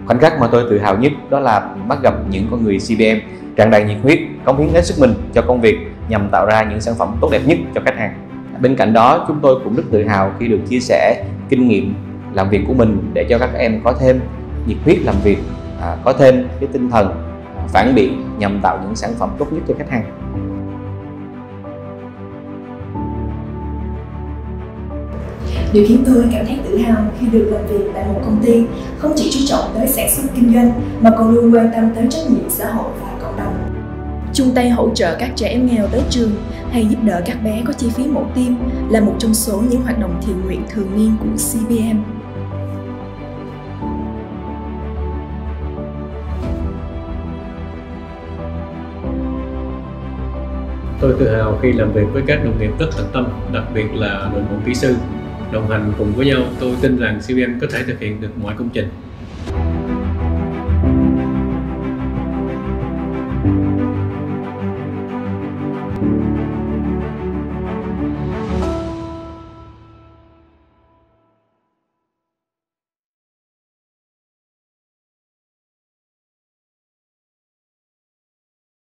Khoảnh khắc mà tôi tự hào nhất đó là bắt gặp những con người CBM tràn đầy nhiệt huyết, cống hiến hết sức mình cho công việc nhằm tạo ra những sản phẩm tốt đẹp nhất cho khách hàng. Bên cạnh đó, chúng tôi cũng rất tự hào khi được chia sẻ kinh nghiệm làm việc của mình để cho các em có thêm nhiệt huyết làm việc, có thêm cái tinh thần phản biện nhằm tạo những sản phẩm tốt nhất cho khách hàng. Điều khiến tôi cảm thấy tự hào khi được làm việc tại một công ty không chỉ chú trọng tới sản xuất kinh doanh mà còn luôn quan tâm tới trách nhiệm xã hội và cộng đồng. Chung tay hỗ trợ các trẻ em nghèo tới trường hay giúp đỡ các bé có chi phí mổ tim là một trong số những hoạt động thiện nguyện thường niên của CBM. Tôi tự hào khi làm việc với các đồng nghiệp rất tận tâm, đặc biệt là đội ngũ kỹ sư. Đồng hành cùng với nhau, tôi tin rằng CBM có thể thực hiện được mọi công trình.